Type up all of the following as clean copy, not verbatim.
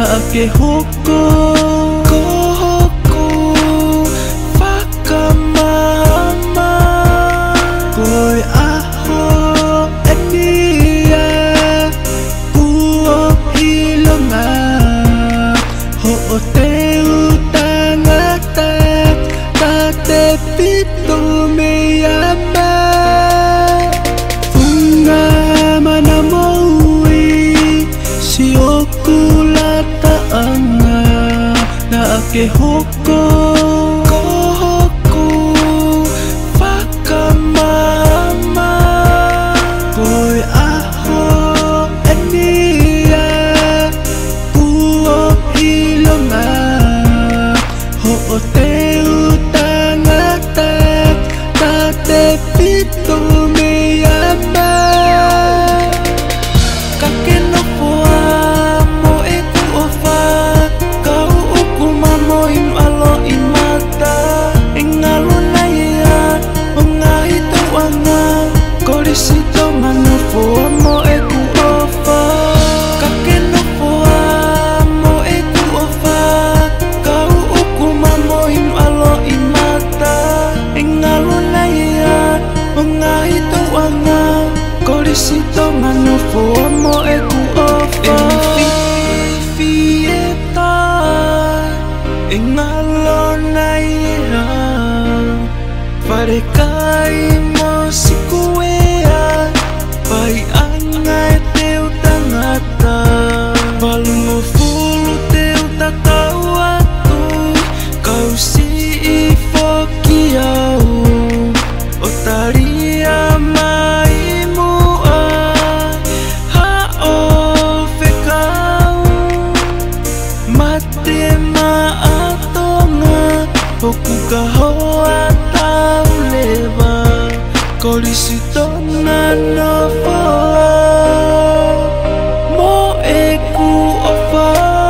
ke hoko kohoko whakamahama koe aho enia kua hilonga ho o te utangata ta te pito me ama funga mana moui si oku lata anga na ke hoko kohoko whakamahama koe aho enia kua hilonga ho o te utangata ta te pito me ama kakeno poa mo e ku ofa kau uku mamo inu alo imata engalo na ia ongai to anga korisito ngano poa mo e ku ofa kakeno poa mo e ku ofa kau uku mamo inu alo imata engalo na ia ongai to anga korisito ngano poa mo e ku ofa fieta engalo na ia parekai mo sikuea pai anga e teu tangata valungo fulu teu tatau atu kau si I foki au o taria mai mua ha o whekau mate maatonga hoku ka hoa tau lewa korisito ngano foa mo e ku ofa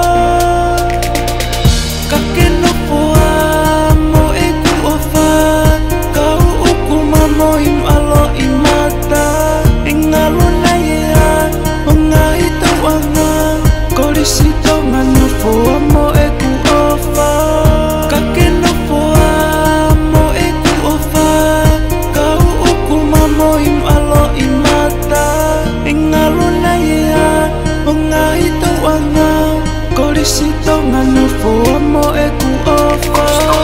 kakeno poa mo e ku ofa kau uku mamo inu alo imata engalo na ia ongai tau anga korisito ngano poa mo e ku ofa kakeno poa mo e ku ofa kau uku mamo inu alo imata engalo na ia ongai tau anga korisito ngano poa mo e ku ofa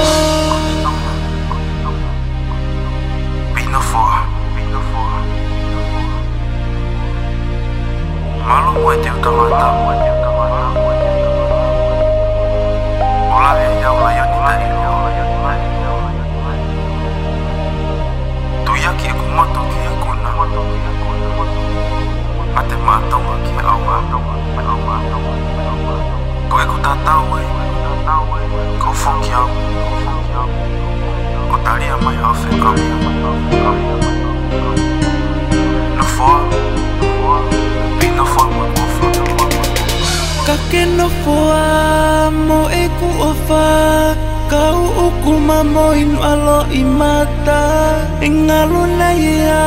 Malu mo e te utamata ola he iau la ioni tari tu ia ki e kumato ki e kuna ate maatonga ki e aua ko e ku tatau e ko foki au ko taria mai au whekau no foa pino foa mo e kofa kakeno poa mo e ku ofa kau uku mamo inu alo imata engalo na ia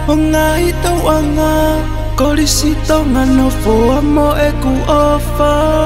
ongai tau anga korisito ngano poa mo e ku ofa